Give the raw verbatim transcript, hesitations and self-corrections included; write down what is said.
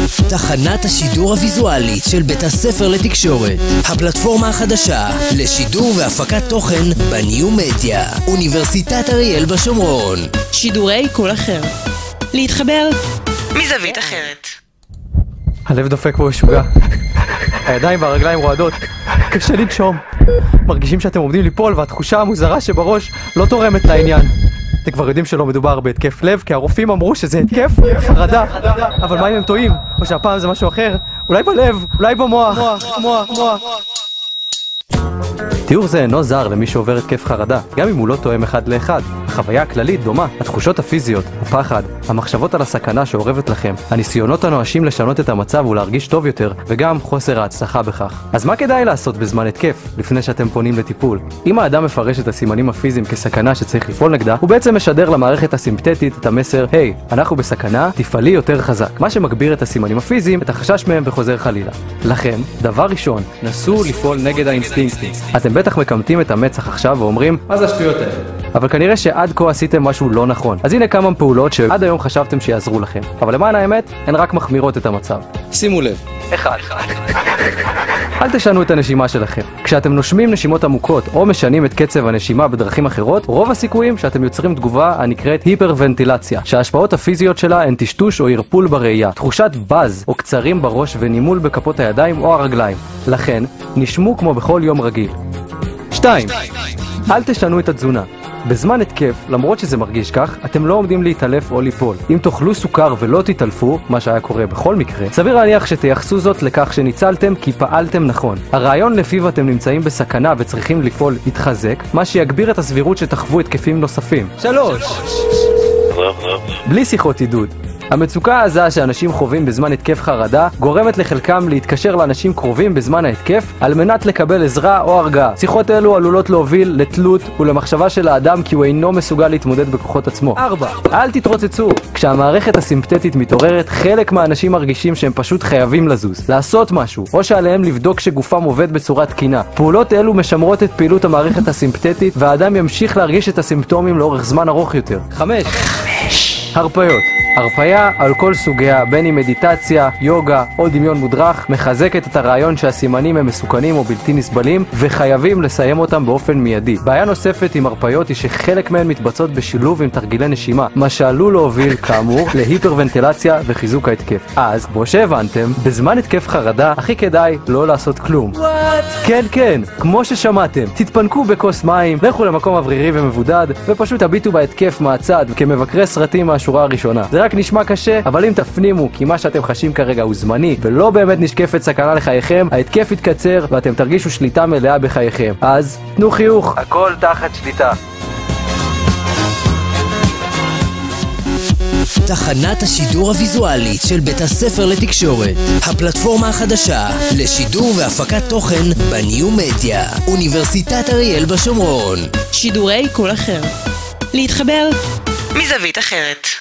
תחנת השידור הוויזואלית של בית הספר לתקשורת, הפלטפורמה החדשה לשידור והפקת תוכן בניו מדיה, אוניברסיטת אריאל בשומרון. שידורי קול אחר, להתחבר מזווית אחרת. הלב דופק פה משוגע, הידיים והרגליים רועדות, קשה לנשום, מרגישים שאתם עומדים ליפול והתחושה המוזרה שבראש לא תורמת לעניין. אתם כבר יודעים שלא מדובר בהתקף לב, כי הרופאים אמרו שזה התקף חרדה. אבל מה אם הם טועים? או שהפעם זה משהו אחר? אולי בלב, אולי במוח. מוח, מוח, מוח. תיאור זה אינו זר למי שעובר התקף חרדה, גם אם הוא לא תואם אחד לאחד. החוויה הכללית דומה, התחושות הפיזיות, הפחד, המחשבות על הסכנה שעורבת לכם, הניסיונות הנואשים לשנות את המצב ולהרגיש טוב יותר, וגם חוסר ההצלחה בכך. אז מה כדאי לעשות בזמן התקף, לפני שאתם פונים לטיפול? אם האדם מפרש את הסימנים הפיזיים כסכנה שצריך לפעול נגדה, הוא בעצם משדר למערכת הסימפטית את המסר, היי, אנחנו בסכנה, תפעלי יותר חזק. מה שמגביר את הסימנים הפיזיים, את החשש מהם וחוזר חלילה. לכן, דבר ראשון, נסו לפעול נגד האינסטינקטים. אתם בטח מקמטים את המצח עכשיו ואומרים, מה זה השטויות האלה? אבל כנראה שעד כה עשיתם משהו לא נכון. אז הנה כמה פעולות שעד היום חשבתם שיעזרו לכם. אבל למען האמת, הן רק מחמירות את המצב. שימו לב. אחד. אל תשנו את הנשימה שלכם. כשאתם נושמים נשימות עמוקות או משנים את קצב הנשימה בדרכים אחרות, רוב הסיכויים שאתם יוצרים תגובה הנקראת היפרוונטילציה, שההשפעות הפיזיות שלה הן טשטוש או ערפול בראייה, תחושת בז או קצרים בראש ונימול בכפות הידיים או הרגליים. לכן, נשמו כמו בכל יום רגיל. שתיים. אל תשנו את התזונה. בזמן התקף, למרות שזה מרגיש כך, אתם לא עומדים להתעלף או ליפול. אם תאכלו סוכר ולא תתעלפו, מה שהיה קורה בכל מקרה, סביר להניח שתייחסו זאת לכך שניצלתם כי פעלתם נכון. הרעיון לפיו אתם נמצאים בסכנה וצריכים לפעול יתחזק, מה שיגביר את הסבירות שתחוו התקפים נוספים. שלוש. בלי שיחות עידוד. המצוקה העזה שאנשים חווים בזמן התקף חרדה גורמת לחלקם להתקשר לאנשים קרובים בזמן ההתקף על מנת לקבל עזרה או הרגעה. שיחות אלו עלולות להוביל לתלות ולמחשבה של האדם כי הוא אינו מסוגל להתמודד בכוחות עצמו. ארבע. אל תתרוצצו. כשהמערכת הסימפטטית מתעוררת, חלק מהאנשים מרגישים שהם פשוט חייבים לזוז, לעשות משהו, או שעליהם לבדוק שגופם עובד בצורה תקינה. פעולות אלו משמרות את פעילות המערכת הסימפטטית והאדם ימשיך להרגיש את הסימפטומים לאורך זמן ארוך יותר. חמש. הרפיות. הרפיה על כל סוגיה, בין אם מדיטציה, יוגה או דמיון מודרך, מחזקת את הרעיון שהסימנים הם מסוכנים או בלתי נסבלים וחייבים לסיים אותם באופן מיידי. בעיה נוספת עם הרפיות היא שחלק מהן מתבצעות בשילוב עם תרגילי נשימה, מה שעלול להוביל כאמור להיפרוונטילציה וחיזוק ההתקף. אז, כמו שהבנתם, בזמן התקף חרדה הכי כדאי לא לעשות כלום. What? כן כן, כמו ששמעתם, תתפנקו בכוס מים, לכו למקום אוורירי ומבודד ופשוט הביטו בהתקף מהצד כמבקרי סרטים מהשורה הראשונה. זה רק נשמע קשה, אבל אם תפנימו כי מה שאתם חשים כרגע הוא זמני ולא באמת נשקפת סכנה לחייכם, ההתקף יתקצר ואתם תרגישו שליטה מלאה בחייכם. אז תנו חיוך, הכל תחת שליטה. תחנת השידור הוויזואלית של בית הספר לתקשורת, הפלטפורמה החדשה לשידור והפקת תוכן בניו מדיה, אוניברסיטת אריאל בשומרון. שידורי קול אחר, להתחבר מזווית אחרת.